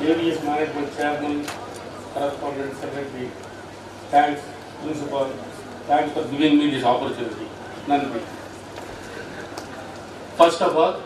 AVS Management Chairman, Correspondent Secretary, thanks, Principal, thanks for giving me this opportunity. Nandri. First of all,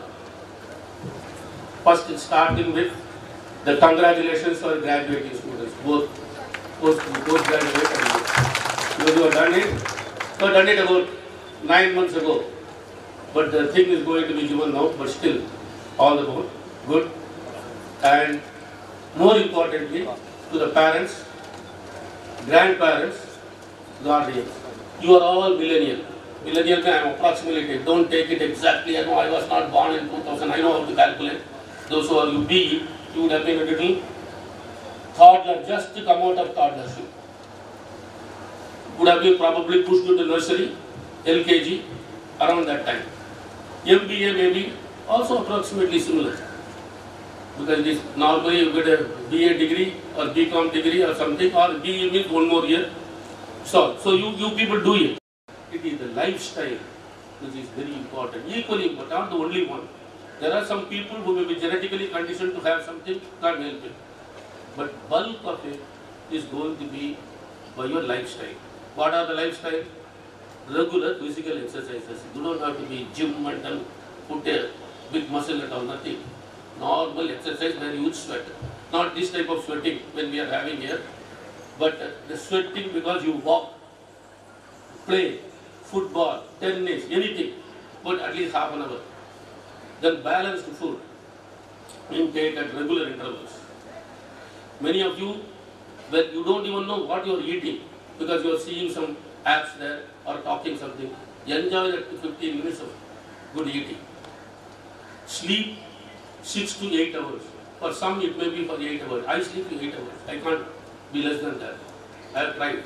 starting with the congratulations for graduating students, both postgraduate and because you have done it. You have done it about 9 months ago, but the thing is going to be given now. But still, all the more good, and more importantly, to the parents, grandparents, guardians. You are all millennial. Millennial, I am approximately. Don't take it exactly. I know I was not born in 2000. I know how to calculate. Those who are you be, you would have been a little toddler, just to come out of toddlership. Would have been probably pushed to the nursery, LKG, around that time. MBA maybe also approximately similar. Because this normally you get a BA degree or BCom degree or something, or BE means 1 more year. So you people do it. It is the lifestyle which is very important, equally important, not the only one. There are some people who may be genetically conditioned to have something, can't help it. But bulk of it is going to be by your lifestyle. What are the lifestyle? Regular physical exercises. You don't have to be gym and put a big muscle at all, nothing. Normal exercise where you would sweat. Not this type of sweating when we are having here, but the sweating because you walk, play, football, tennis, anything, but at least half an hour. Then balanced food, intake at regular intervals. Many of you, well, you don't even know what you are eating because you are seeing some apps there or talking something. Enjoy that 15 minutes of good eating. Sleep 6 to 8 hours. For some it may be for 8 hours. I sleep 8 hours. I can't be less than that. I have tried.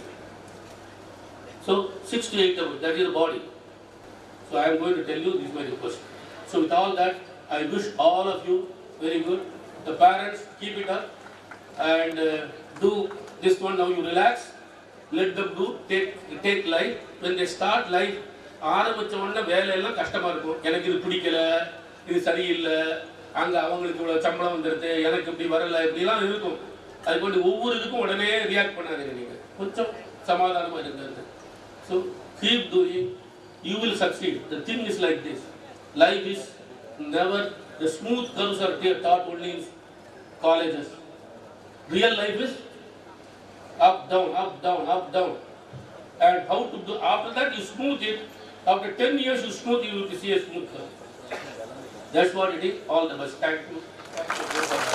So 6 to 8 hours, that is the body. So I am going to tell you, this is my request. So with all that, I wish all of you very good. The parents, keep it up and do this one. Now you relax. Let them do, take life. When they start life, ஆரம்பிச்சவொன்னே வேலையெல்லாம் கஷ்டமா இருக்கும். எனக்கு இது பிடிக்கல, இது சரியில்லை, அங்க அவங்களுக்கு இவ்வளவு சம்பளம் வந்துருது, எனக்கு இப்படி வரல, இப்படிலாம் இருக்கும். அது கொண்டு ஒவ்வொரு இதுக்கும் உடனே ரியாக்ட் பண்ணாதீங்க நீங்க. கொஞ்சம் சமாதானமா இருங்க. So keep doing, you will succeed. The thing is like this. Life is never, the smooth curves are taught only in colleges. Real life is up, down, up, down, up, down. And how to do, after that you smooth it. After 10 years you smooth, you will see a smooth curve. That's what it is. All the best. Thank you.